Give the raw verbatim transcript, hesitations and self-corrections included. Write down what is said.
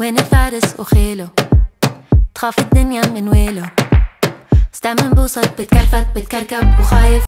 وين الفارس وخيله؟ تخاف الدنيا من ويله. استعمل بوصل بتكلفت بتكركب وخايف